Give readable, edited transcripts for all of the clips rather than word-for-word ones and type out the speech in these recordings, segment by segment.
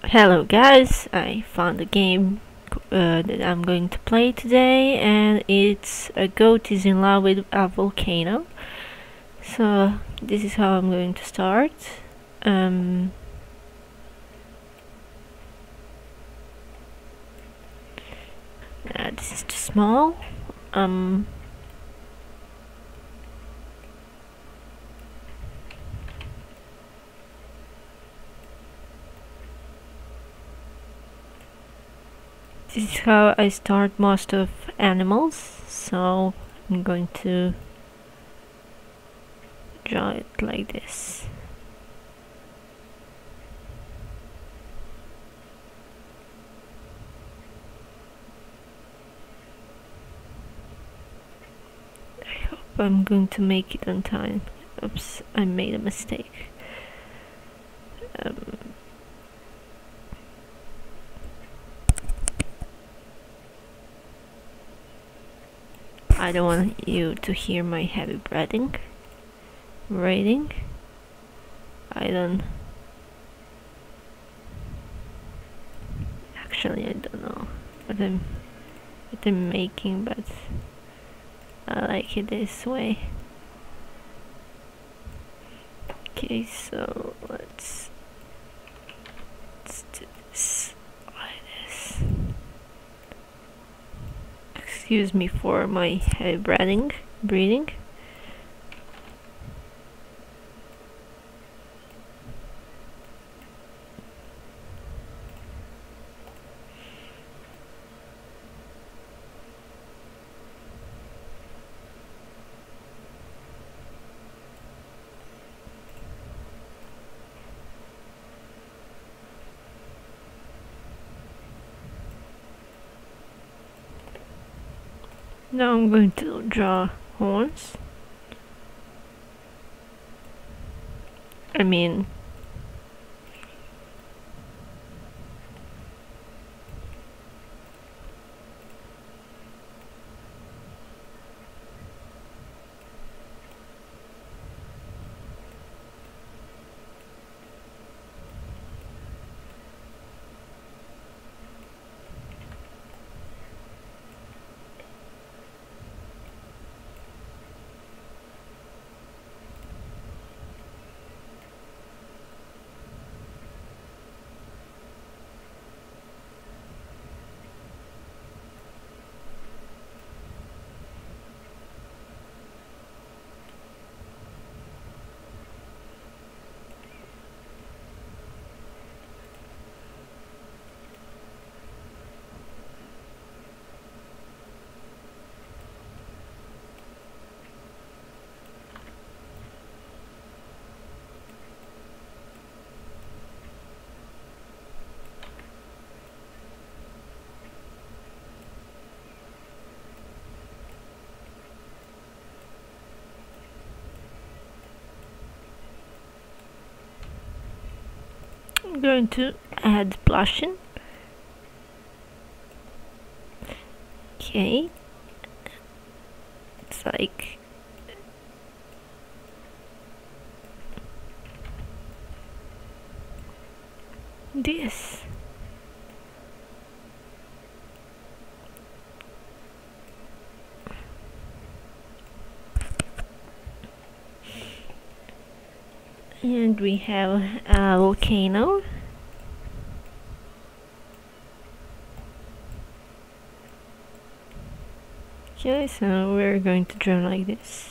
Hello guys, I found a game that I'm going to play today, and it's a goat is in love with a volcano. So this is how I'm going to start. This is too small. This is how I start most of animals, so I'm going to draw it like this. I hope I'm going to make it on time. Oops, I made a mistake. I don't want you to hear my heavy breathing. Rating. I don't know what I'm making, but I like it this way. Okay, so let's do this like this. Excuse me for my heavy breathing. Now I'm going to draw horns. I mean, I'm going to add blushing. Okay, it's like this. And we have a volcano. Okay, so we're going to draw like this.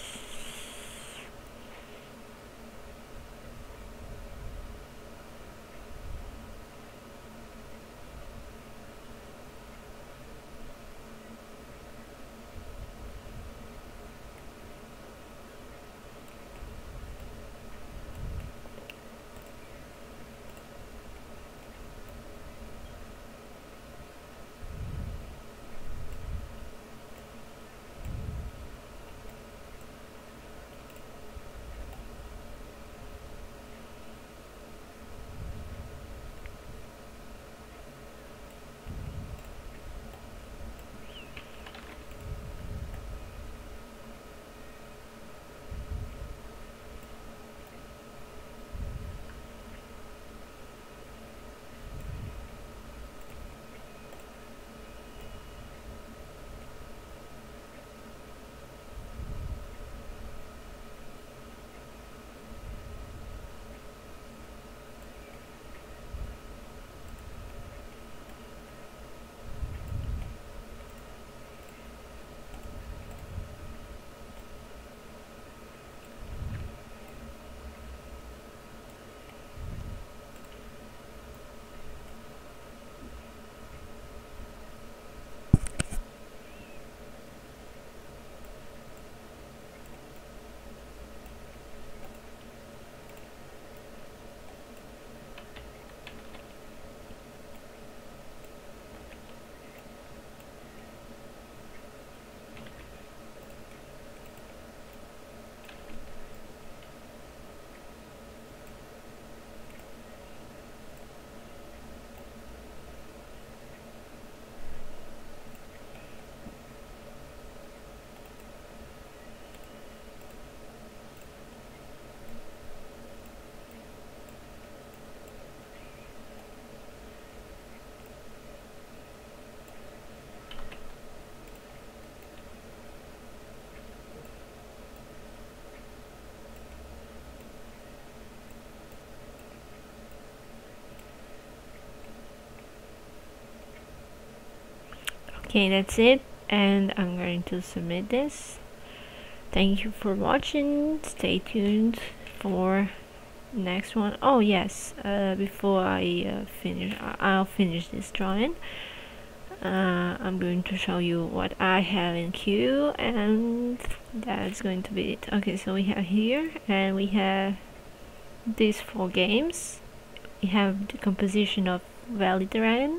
Okay, that's it, and I'm going to submit this. Thank you for watching. Stay tuned for next one. Oh yes, before I I'll finish this drawing. I'm going to show you what I have in queue, and that's going to be it. Okay, so we have here, and we have these 4 games. We have the composition of Valley Dragon,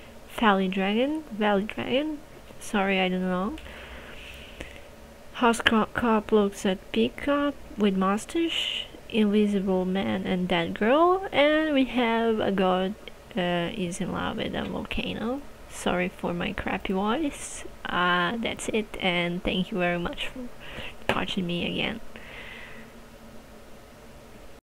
sorry, I don't know. House Cop looks at Peacock with mustache, Invisible Man and That Girl, and we have A God is in Love with a Volcano. Sorry for my crappy voice. That's it, and thank you very much for watching me again.